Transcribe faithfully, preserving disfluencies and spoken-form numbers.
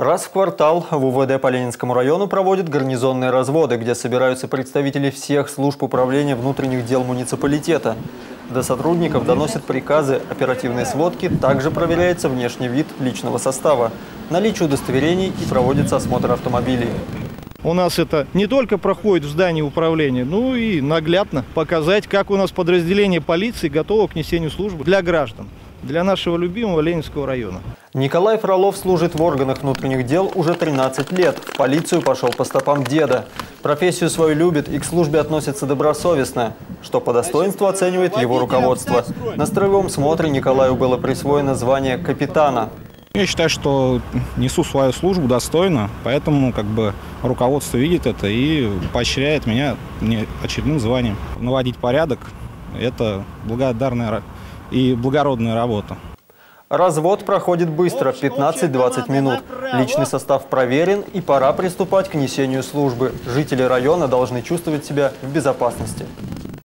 Раз в квартал в УВД по Ленинскому району проводят гарнизонные разводы, где собираются представители всех служб управления внутренних дел муниципалитета. До сотрудников доносят приказы, оперативные сводки, также проверяется внешний вид личного состава, наличие удостоверений и проводится осмотр автомобилей. У нас это не только проходит в здании управления, но и наглядно показать, как у нас подразделение полиции готово к несению службы для граждан, для нашего любимого Ленинского района. Николай Фролов служит в органах внутренних дел уже тринадцать лет. В полицию пошел по стопам деда. Профессию свою любит и к службе относится добросовестно, что по достоинству оценивает его руководство. На строевом смотре Николаю было присвоено звание капитана. Я считаю, что несу свою службу достойно, поэтому как бы руководство видит это и поощряет меня очередным званием. Наводить порядок – это благодарная и благородная работа. Развод проходит быстро – пятнадцать-двадцать минут. Личный состав проверен и пора приступать к несению службы. Жители района должны чувствовать себя в безопасности.